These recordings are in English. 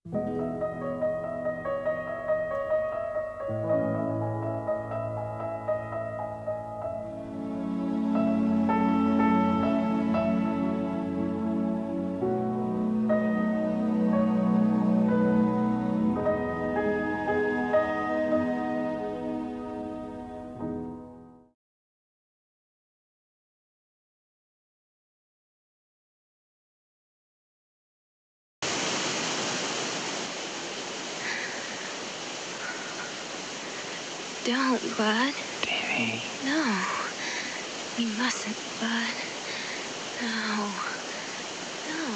Don't, Bud. Baby. No. You mustn't, Bud. No. No.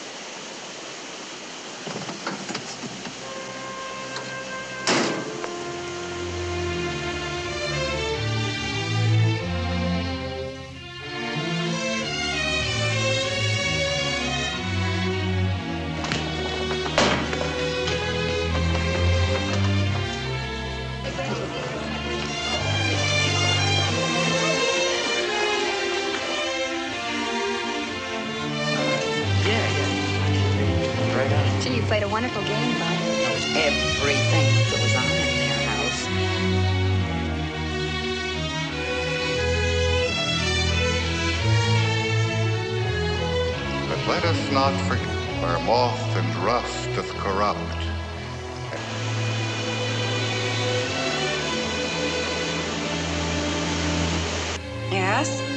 Gee, you played a wonderful game, Bud. Knows everything that goes on in their house. But let us not forget where moth and rust doth corrupt. Yes?